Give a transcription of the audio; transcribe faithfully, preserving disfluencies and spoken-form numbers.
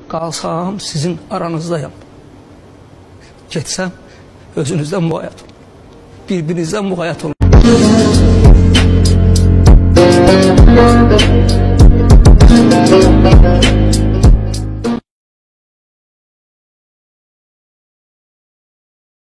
Qalsam sizin aranızdayım. Getsəm özünüzdən muğayat olun. Birbirinizdən muğayat olun. Thank you.